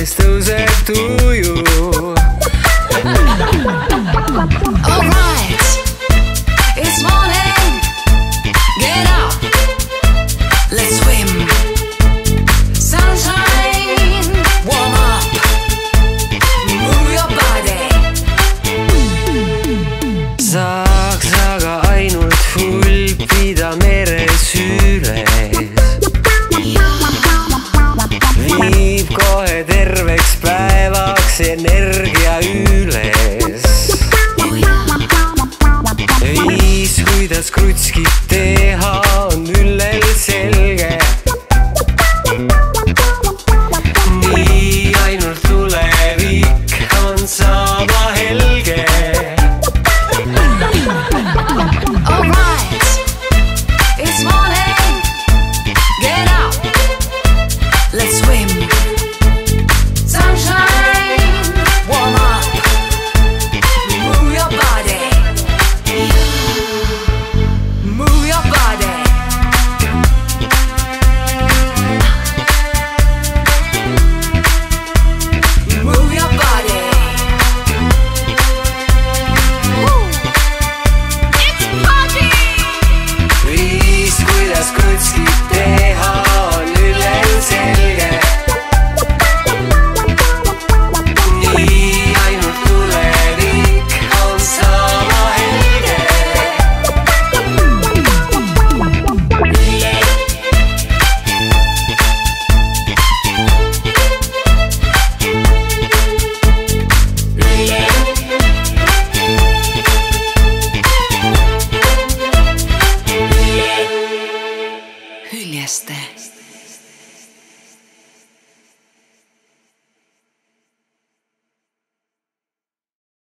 siis tõuseb tuju. Alright, it's morning. Get up, let's swim. Sunshine, warm up. Move your body. Saaks aga ainult hulpida mere süüles. Viib kohe terveks päevaks energia üles. Viis, kuidas krutskit teha, on üllel selge. Nii ainult tulevik on sama helge. Alright, it's morning. Get up, let's swim. Sunshine, warm up. Move your body. Move your body. Move your body. Woo. It's party. Viis, kuidas krutskit teha, on üllel selge. Nii ainult tulevik on sama helge. Hyljeste.